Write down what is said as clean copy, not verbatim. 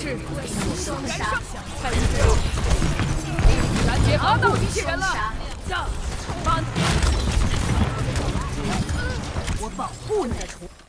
是为你双燃杀， 烧！燃结合到机器人了！ 我保护你的厨。